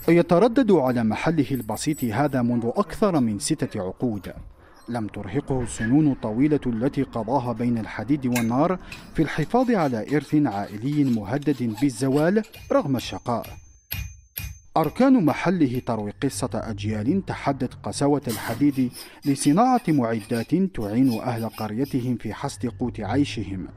يتردد على محله البسيط هذا منذ أكثر من 6 عقود. لم ترهقه السنون الطويلة التي قضاها بين الحديد والنار في الحفاظ على إرث عائلي مهدد بالزوال رغم الشقاء. أركان محله تروي قصة أجيال تحدت قساوة الحديد لصناعة معدات تعين أهل قريتهم في حصد قوت عيشهم.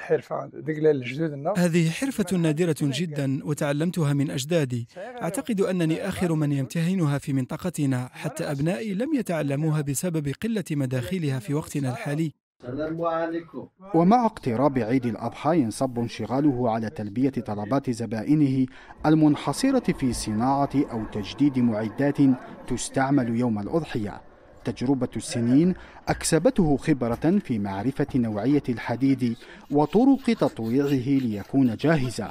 هذه حرفة نادرة جدا وتعلمتها من أجدادي. أعتقد أنني آخر من يمتهنها في منطقتنا، حتى أبنائي لم يتعلموها بسبب قلة مداخلها في وقتنا الحالي. ومع اقتراب عيد الأضحى ينصب انشغاله على تلبية طلبات زبائنه المنحصرة في صناعة أو تجديد معدات تستعمل يوم الأضحية. تجربة السنين أكسبته خبرة في معرفة نوعية الحديد وطرق تطويعه ليكون جاهزا.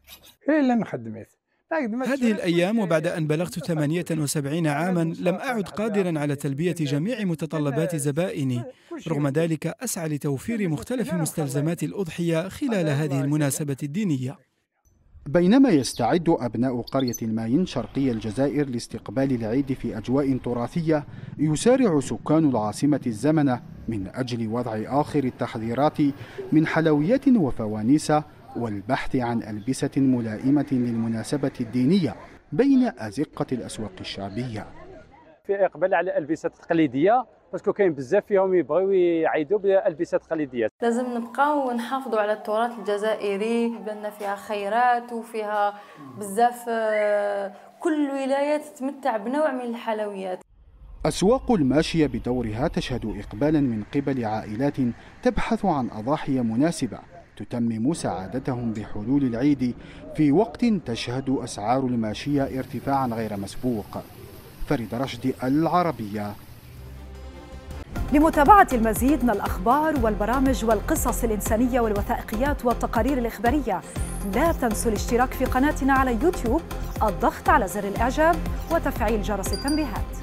هذه الأيام وبعد أن بلغت 78 عاما لم أعد قادرا على تلبية جميع متطلبات زبائني. رغم ذلك أسعى لتوفير مختلف مستلزمات الأضحية خلال هذه المناسبة الدينية. بينما يستعد أبناء قرية الماين شرقي الجزائر لاستقبال العيد في أجواء تراثية، يسارع سكان العاصمة الزمنة من أجل وضع آخر التحذيرات من حلويات وفوانيس والبحث عن ألبسة ملائمة للمناسبة الدينية بين أزقة الأسواق الشعبية. في إقبال على الألبسة التقليدية باسكو كاين بزاف فيهم يبغيو يعيدوا بالألبسة التقليدية. لازم نبقاو ونحافظوا على التراث الجزائري، بان فيها خيرات وفيها بزاف، كل ولاية تتمتع بنوع من الحلويات. أسواق الماشية بدورها تشهد إقبالا من قبل عائلات تبحث عن أضاحي مناسبة تتمم سعادتهم بحلول العيد في وقت تشهد أسعار الماشية ارتفاعا غير مسبوق. فريد رشدي، العربية. لمتابعة المزيد من الأخبار والبرامج والقصص الإنسانية والوثائقيات والتقارير الإخبارية لا تنسوا الاشتراك في قناتنا على يوتيوب، الضغط على زر الإعجاب وتفعيل جرس التنبيهات.